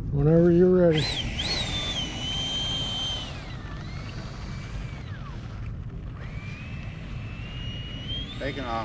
Whenever you're ready. Taking off.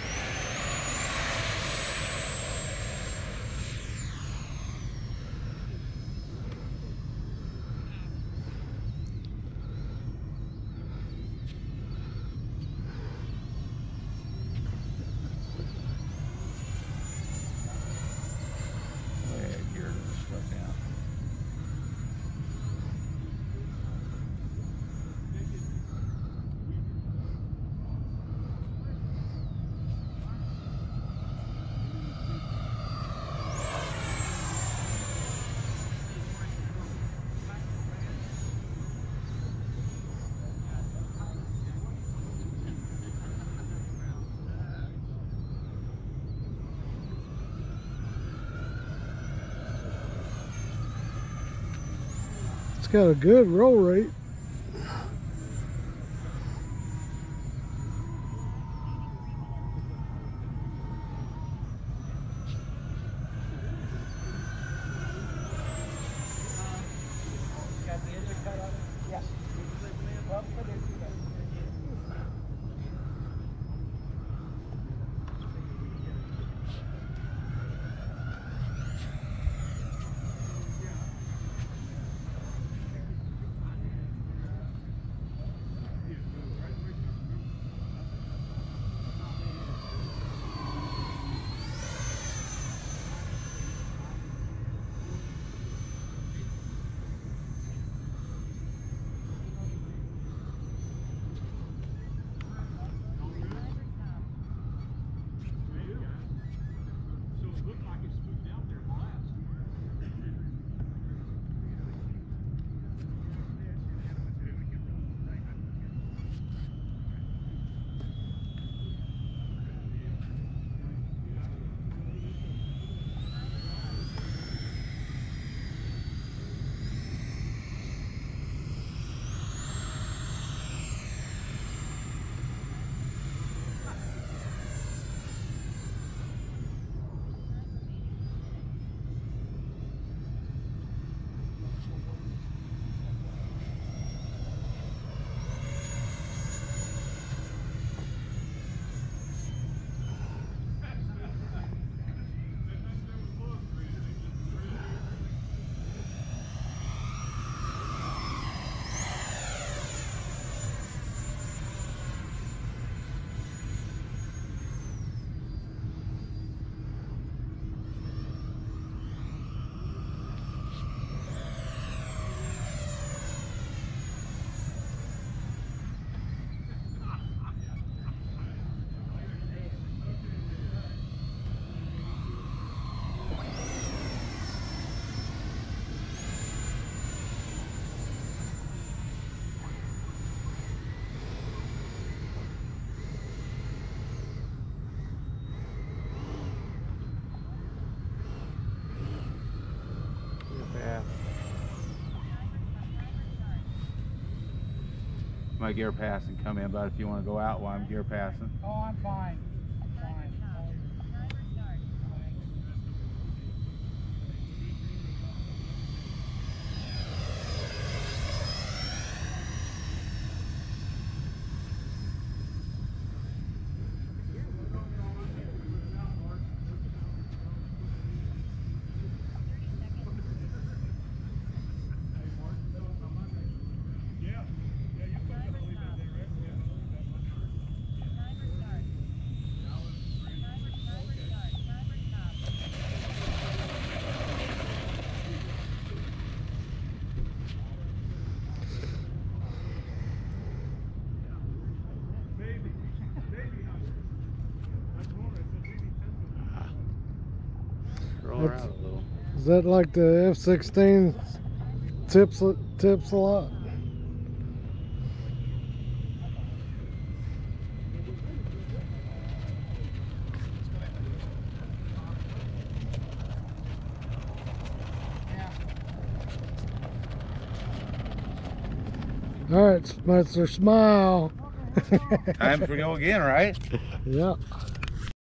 It's got a good roll rate. My gear pass and come in, but if you want to go out while I'm gear passing. Oh, I'm fine. I'm fine. Roll her out a little. Is that like the F-16 tips a lot? All right, Spencer, smile. Time for go again, right? Yeah.